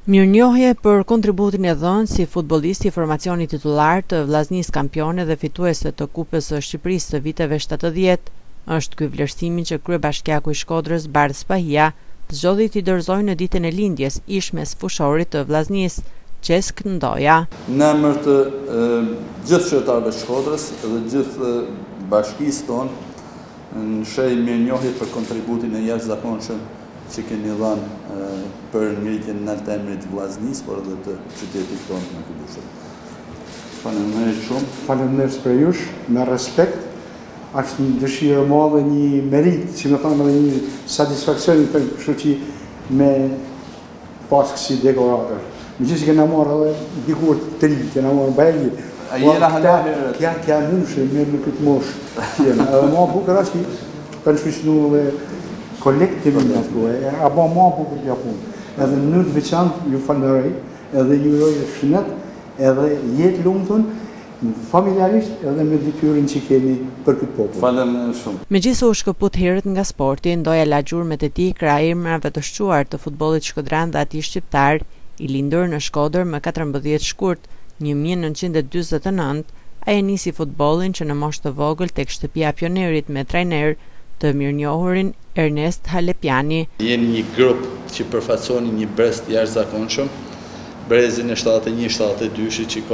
Mirnjohje për kontributin e dhënë si futbollist i formacionit titullar të Vllaznisë kampione dhe fituese të Kupës së Shqipërisë të viteve 70, është ky vlerësimi që kryebashkiaku i Shkodres zgjodhi t'i dorëzojë në ditën e lindjes ish mesfushorit të Vllaznise Çesk Ndoja. Në emër të gjithë qytetarëve të Shkodres dhe gjithë bashkisë tonë, në shej mirënjohje për kontributin e jashtëzakonshëm që keni dhënë për ngritjen në të emrit Vllaznisë, por edhe të qytetit tonë me këtë. Faleminderit shumë. Faleminderit për jush, me respekt. Është një dëshirë e madhe, një merit, si më thonë edhe një satisfakcion për kështu që me pas kësi dekoratër. Megjithëse kena marrë edhe dikur të ri, kena marrë Belgi. A jena hala herët? Kja nëshë, mirë në këtë moshë. Edhe ma bukur është që kanë shkëshnu dhe kolektimin në të a ba ma bukur të japun. Edhe në të veçantë ju falenderoj, edhe ju uroj shëndet, edhe jetë lumtur, familjarisht edhe me detyrin që keni për këtë popull. Faleminderit shumë. Megjithëse u shkëput herët nga sporti, Ndoja la gjurmët e tij krah emrave të shquar të futbollit shkodran dhe atij shqiptar, i lindur në Shkodër më 14 shkurt 1949, ai e nisi futbollin që në moshë të vogël tek shtëpia e pionerit me trajner të mirënjohurin Ernest Halepiani. Jeni një grup që përfaqësoni një brez të jashtëzakonshëm, brezin e 71-72 që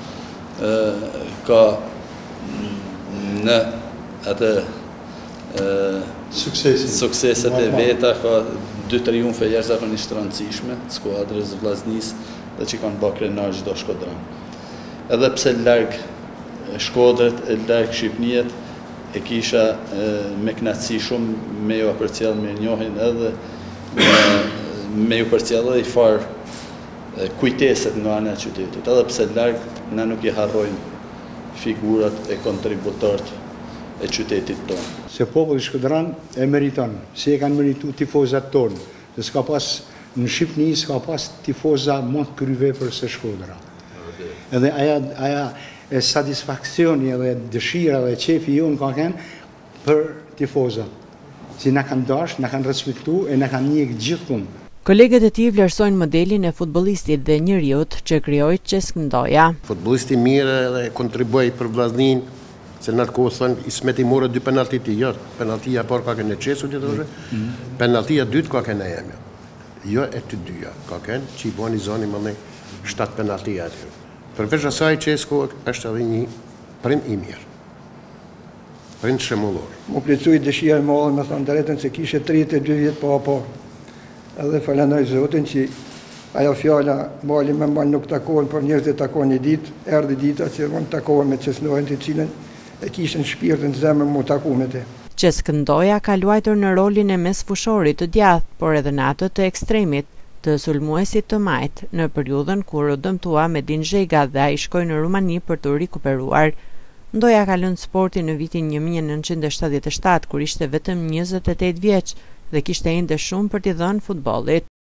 ka në atë sukseset e veta, ka 2 triumfe jashtëzakonisht të rëndësishme, Shkodres, Vllaznise dhe që kanë bërë krenar çdo shkodran. Edhe pse larg Shkodret, larg Shqipnijet, e kisha me kënaqësi shumë me ju përcjell Mirnjohjen edhe me ju përcjell edhe i farë kujteset nga ana e qytetit, edhe pse larg na nuk i harrojnë figurat e kontributorët e qytetit tonë. Se populli shkodran e meriton, se e kanë merituar tifozat tonë, se s'ka pas në Shqipni s'ka pas tifoza më të kryvepër se Shkodra. Edhe aja e satisfakcioni edhe dëshira dhe qefi jonë ka kënë për tifozat, që na kanë dash, na kanë respektu e na kanë njekë gjithmonë. Kolegët e tij vlerësojnë modelin e futbollistit dhe njeriut që krijoi Çesk Ndoja. Futbollisti mirë dhe kontribuoi për Vllaznin, se në atë kohë thonë Ismet i morë 2 penalti të jo, penaltia parë ka kënë Çesku që thoshë, penaltia dytë ka kënë jemi. Jo e të dyja, ka kënë që i bani zoni më në 7 penaltia aty. Përveç asaj Çesku është edhe një prind i mirë. Prind shembullor. Mu plotësoi dëshira e madhe me thënë drejtën se kishte 32 vjet pa. Edhe falenderoj Zotin që ajo fjala bali me mbal nuk takohen, por njerëzit takohen një ditë, erdhi dita që vonë takohen me Çesk Ndojën, të cilën e kishin shpirtin zemër mu taku me te. Çesk Ndoja ka luajtur në rolin e mesfushorit të djathtë, por edhe në atë të ekstremit, të sulmuesit të majt, në periudhën kur u dëmtua me dinxhega dhe ai shkoi në Rumani për të rikuperuar. Ndoja ka lënë sportin në vitin 1977 kur ishte vetëm 28 vjeç dhe kishte ende shumë për t'i dhënë futbollit.